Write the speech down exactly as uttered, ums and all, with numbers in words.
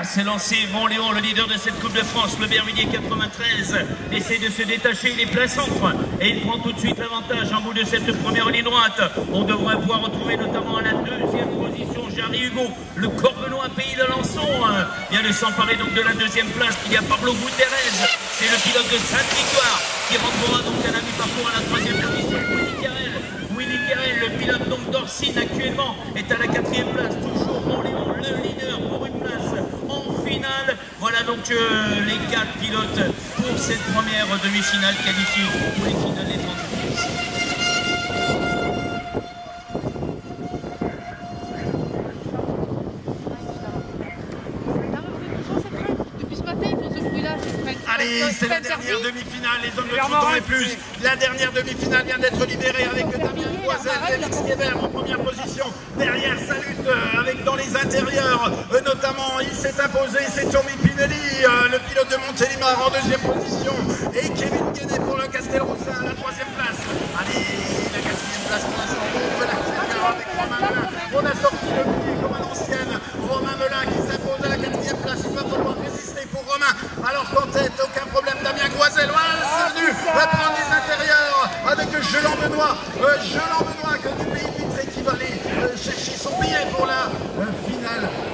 s'est lancé. Bon Léon, le leader de cette Coupe de France, le Bervilliers quatre-vingt-treize, essaie de se détacher, il est plein centre et il prend tout de suite l'avantage en bout de cette première ligne droite. On devrait pouvoir retrouver notamment à la deuxième position Jarry Hugo, le Corbenois pays de Lançon, hein, vient de s'emparer donc de la deuxième place. Il y a Pablo Guterres, c'est le pilote de Sainte-Victoire qui rentrera donc à la mi-parcours à la troisième position. Willy Carrel, Willy Carrel, le pilote donc d'Orsine actuellement est à la quatrième place, toujours Bon Léon, le leader pour une place en finale. Voilà donc euh, les quatre pilotes pour cette première demi-finale qualifiée pour les finales des trente courses. Allez, c'est la dernière demi-finale, les hommes de trente ans et plus. La dernière demi-finale vient d'être libérée avec Damien Goisel, Félix Kébert en première position. Derrière, ça lutte avec dans les intérieurs, euh, notamment il s'est imposé, c'est Tommy Pinelli, euh, le pilote de Montélimar en deuxième position. Et Kevin Guédet pour le Castelroussin à la troisième place. Allez, la quatrième place pour l'instant, on peut l'accélérer avec Romain Melin. On a sorti le pied comme à l'ancienne. Romain Melin qui s'impose à la quatrième place. Il va falloir résister pour Romain. Alors qu'en tête, aucun problème, Damien Goisel. Voilà, c'est venu à prendre les intérieurs avec Jelan Benoît. Euh, Jelan Benoît que du pays Vitré qui va aller euh, chercher son billet pour la euh, finale.